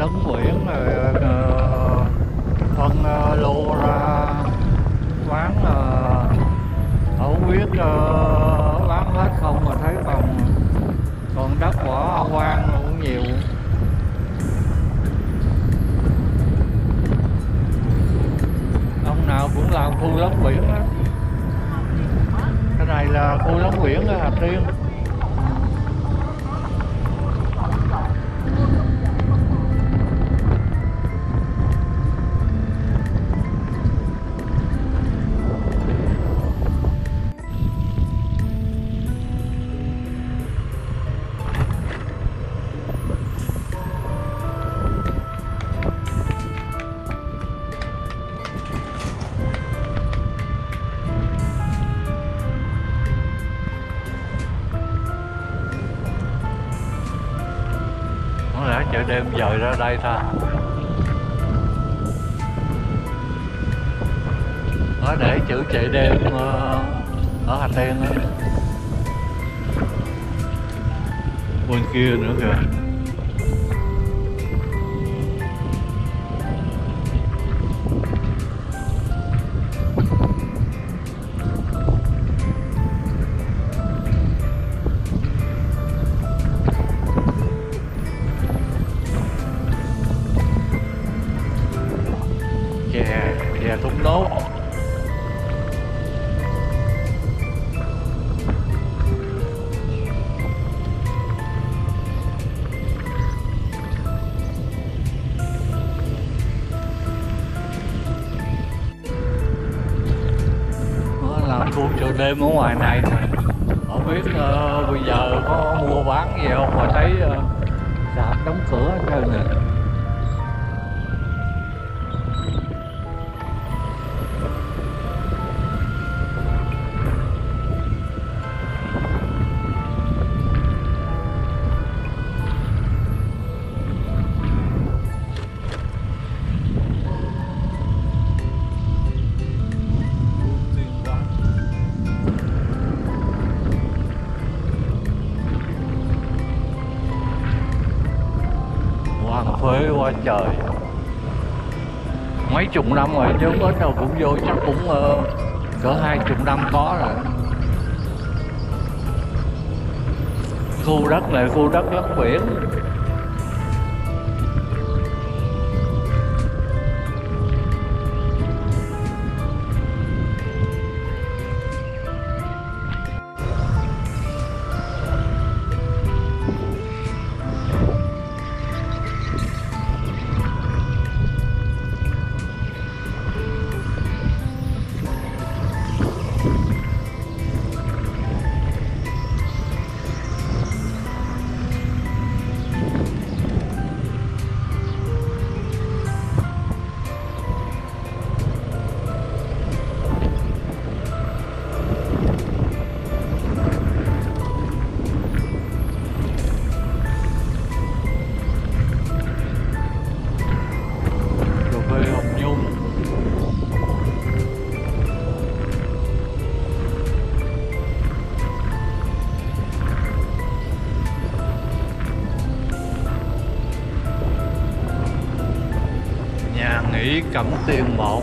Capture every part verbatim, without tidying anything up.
lấn biển rồi ờ, phân ờ, lô ra bán, ờ, ở biết ờ, bán hết không mà thấy còn còn đất bỏ hoang cũng nhiều. Ông nào cũng làm khu lấn biển á. Cái này là khu lấn biển ở Hà Tiên. Có lẽ chợ đêm dời ra đây ta. Có để chữ chợ đêm ờ, ở Hà Tiên á. Bên kia nữa kìa. Chè, chè thốt nốt. Làm khu chợ đêm ở ngoài này nè. Không biết uh, bây giờ có mua bán gì không mà thấy uh, rạp đóng cửa hết trơn nè. Hoàng phế quá trời, mấy chục năm rồi chứ bến nào cũng vô chắc cũng uh, cỡ hai chục năm có rồi. Khu đất này khu đất lấn biển. Nghỉ Cẩm Tiên một.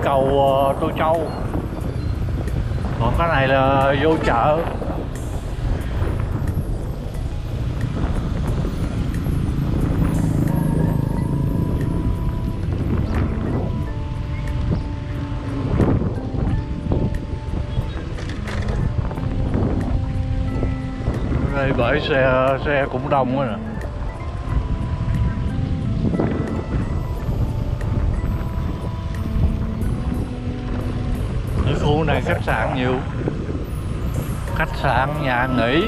cầu uh, Tô Châu. Còn cái này là vô chợ. Đây bởi xe xe cũng đông quá nè. Ở khu này khách sạn nhiều, khách sạn, nhà nghỉ.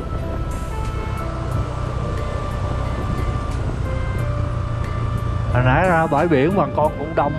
Hồi nãy ra bãi biển bà con cũng đông.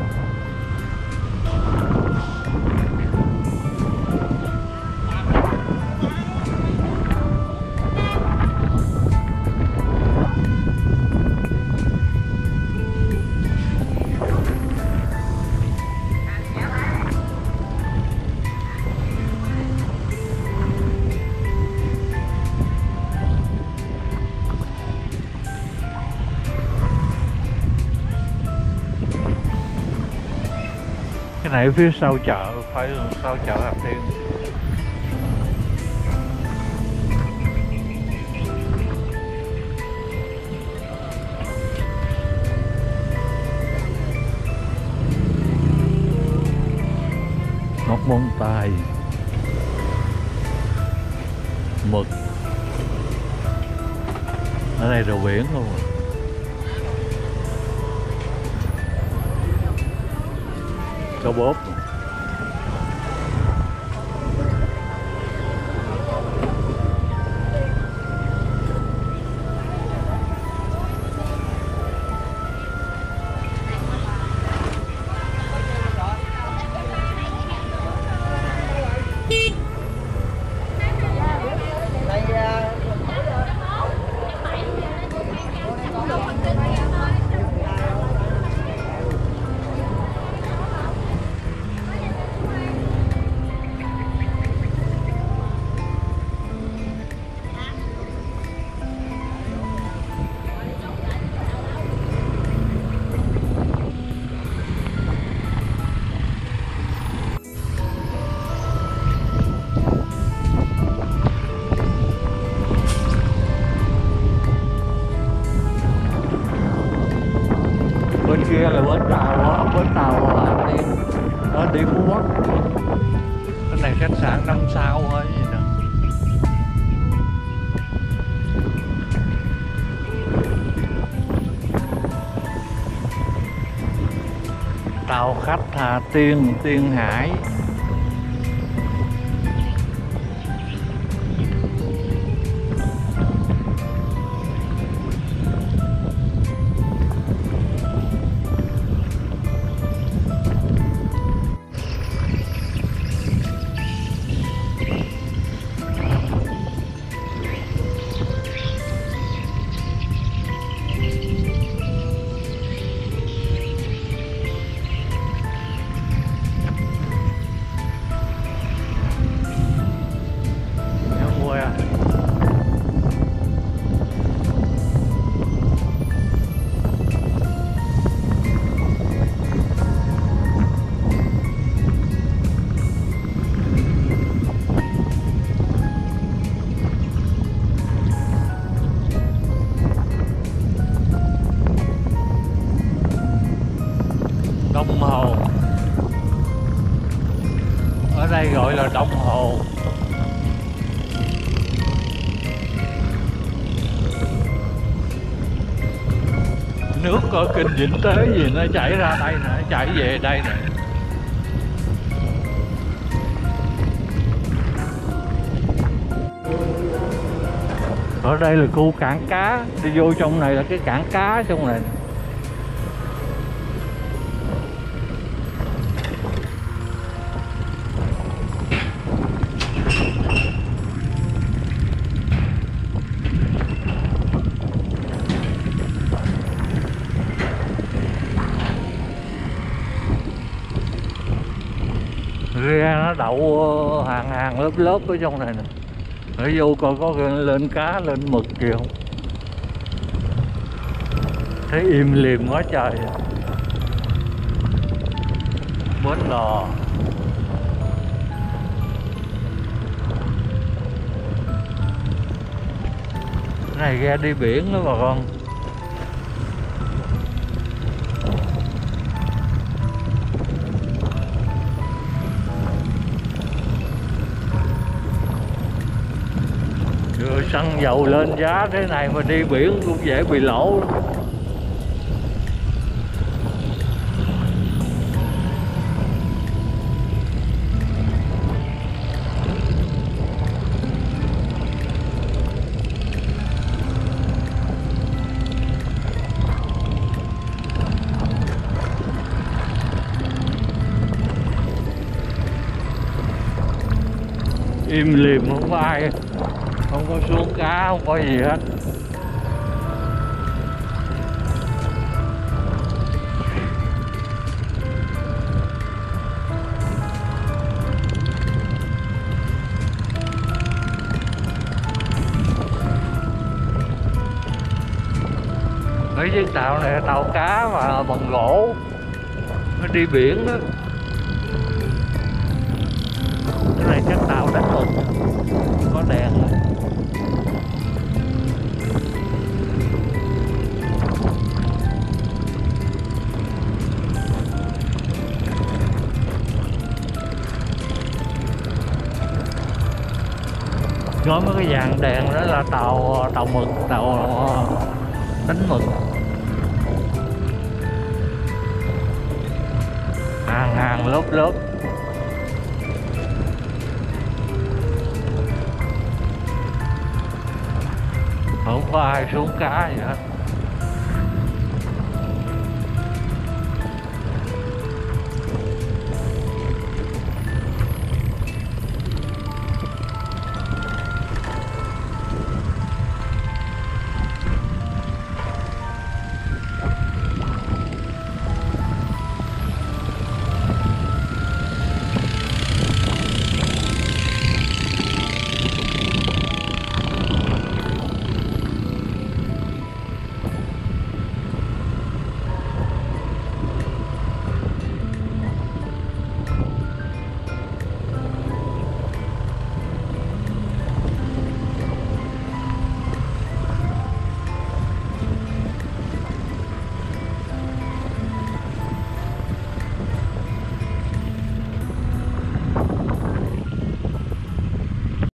Cái này phía sau chợ, phải sau chợ Hà Tiên. Ngọc Môn Tài, mực. Ở đây đồ biển luôn. Cá bốp. Bên kia là bến tàu á, bến tàu Hà Tiên, đó đi Phú Quốc. Cái này khách sạn năm sao thôi gì nè. Tàu khách Hà Tiên, Tiên Hải. Đông Hồ, ở đây gọi là Đông Hồ. Nước ở kênh Vĩnh Tế gì nó chảy ra đây nè, chảy về đây nè. Ở đây là khu cảng cá, đi vô trong này là cái cảng cá trong này. Ghe nó đậu hàng hàng lớp lớp ở trong này nè. Để vô coi có lên cá lên mực kìa không. Thấy im lìm quá trời. Bến Lò. Cái này ghe đi biển đó bà con. Đưa xăng dầu lên giá thế này mà đi biển cũng dễ bị lỗ. Im lìm không có ai, không có xuống cá, không có gì hết. Mấy chiếc tàu này là tàu cá mà bằng gỗ, nó đi biển đó. Cái này chắc tàu đánh mực, có đèn. Có mấy cái dàn đèn đó là tàu tàu mực, tàu đánh mực. Hàng hàng lớp lớp. Không có ai xuống cá gì hết.